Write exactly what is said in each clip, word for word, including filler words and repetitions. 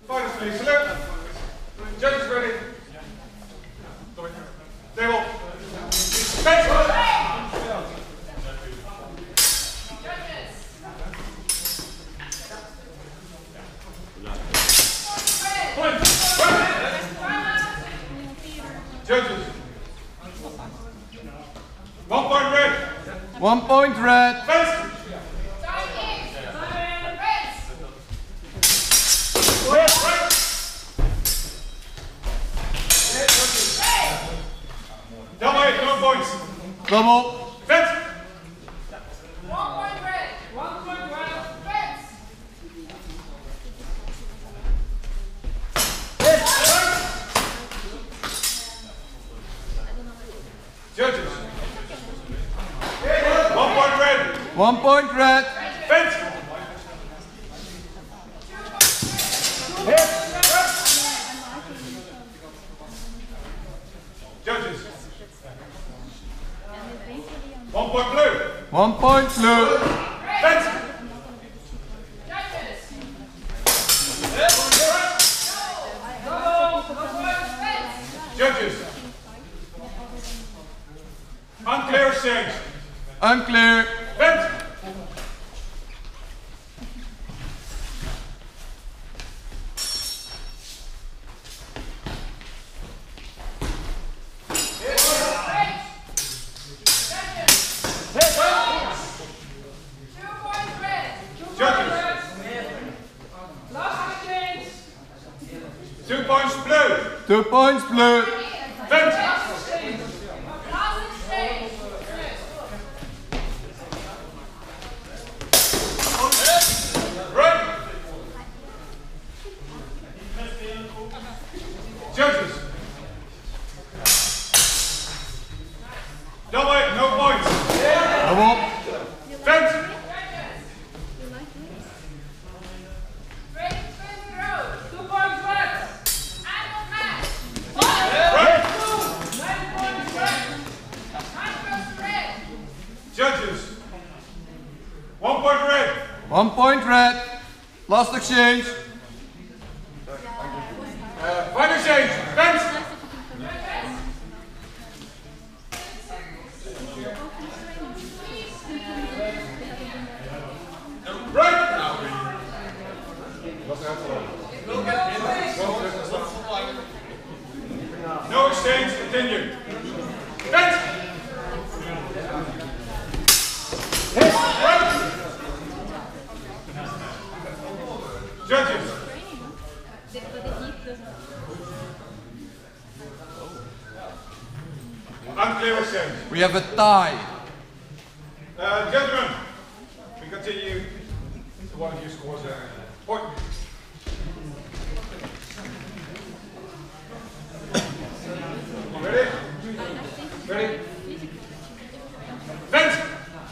Fighters, please. Salute. Judges ready. Table. Bench. Point. Judges. One point red. One point red. Bench. Double eight, no points. Double. Fence. One point red. One point red. Fence. Judges. One point red. One point red. Fence. Judges. One point blue. One point blue. Fence. Judges. Unclear exchange. Unclear. Fence. Two points blue. Two points blue. Fence. Red. Judges. Double eight, no points. Double. Fence. Judges. One point red. One point red. Last exchange. Uh, final exchange. Fence. Right. No exchange. Continue. Fence. Judges. Unclear exchange. We have a tie. Uh, gentlemen, we continue to one of you scores a point. Ready? Ready? Fence!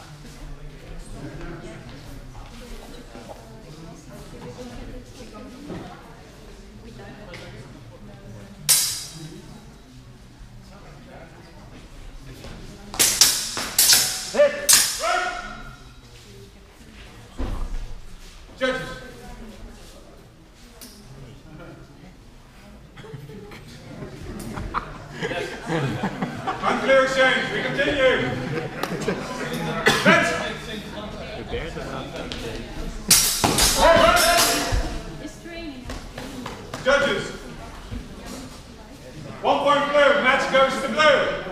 Judges. Unclear exchange. We continue. Fence. Judges. One point blue. Match goes to blue.